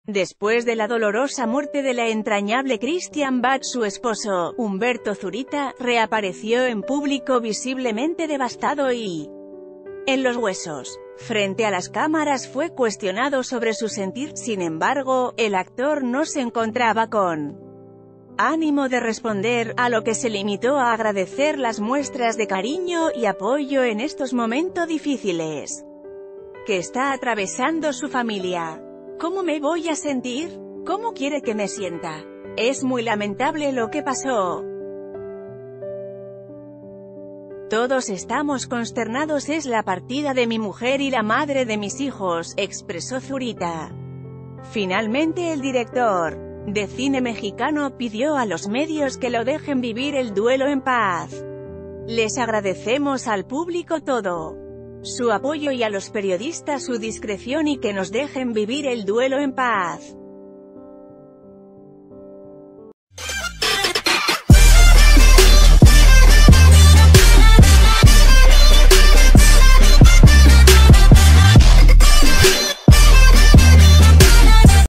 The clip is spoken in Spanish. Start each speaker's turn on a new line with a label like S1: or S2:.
S1: Después de la dolorosa muerte de la entrañable Christian Bach, su esposo, Humberto Zurita, reapareció en público visiblemente devastado y en los huesos. Frente a las cámaras fue cuestionado sobre su sentir, sin embargo, el actor no se encontraba con ánimo de responder, a lo que se limitó a agradecer las muestras de cariño y apoyo en estos momentos difíciles que está atravesando su familia. ¿Cómo me voy a sentir? ¿Cómo quiere que me sienta? Es muy lamentable lo que pasó. Todos estamos consternados, es la partida de mi mujer y la madre de mis hijos, expresó Zurita. Finalmente el director de cine mexicano pidió a los medios que lo dejen vivir el duelo en paz. Les agradecemos al público todo su apoyo y a los periodistas su discreción y que nos dejen vivir el duelo en paz.